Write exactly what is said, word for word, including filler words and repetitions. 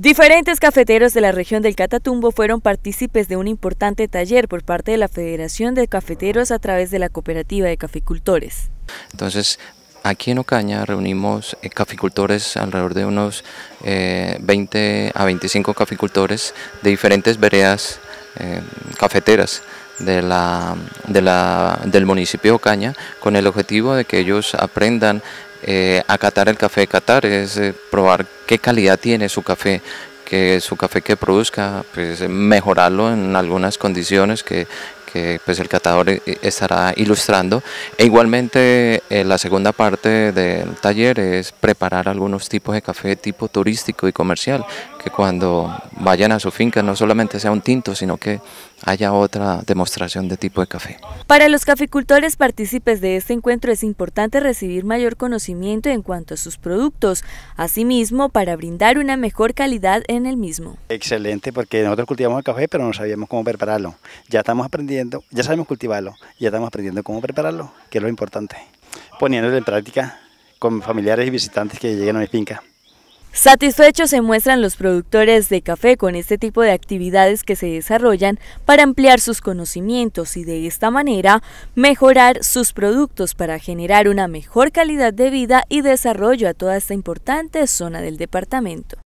Diferentes cafeteros de la región del Catatumbo fueron partícipes de un importante taller por parte de la Federación de Cafeteros a través de la Cooperativa de Caficultores. Entonces, aquí en Ocaña reunimos eh, caficultores, alrededor de unos eh, veinte a veinticinco caficultores de diferentes veredas eh, cafeteras de la, de la, del municipio de Ocaña, con el objetivo de que ellos aprendan eh, a catar el café. Catar es eh, probar qué calidad tiene su café, que su café que produzca, pues mejorarlo en algunas condiciones que, que pues el catador estará ilustrando. E igualmente eh, la segunda parte del taller es preparar algunos tipos de café tipo turístico y comercial, que cuando vayan a su finca no solamente sea un tinto, sino que haya otra demostración de tipo de café. Para los caficultores partícipes de este encuentro es importante recibir mayor conocimiento en cuanto a sus productos, asimismo para brindar una mejor calidad en el mismo. Excelente, porque nosotros cultivamos el café pero no sabíamos cómo prepararlo. Ya estamos aprendiendo, ya sabemos cultivarlo, ya estamos aprendiendo cómo prepararlo, que es lo importante, poniéndolo en práctica con familiares y visitantes que lleguen a mi finca. Satisfechos se muestran los productores de café con este tipo de actividades que se desarrollan para ampliar sus conocimientos y de esta manera mejorar sus productos para generar una mejor calidad de vida y desarrollo a toda esta importante zona del departamento.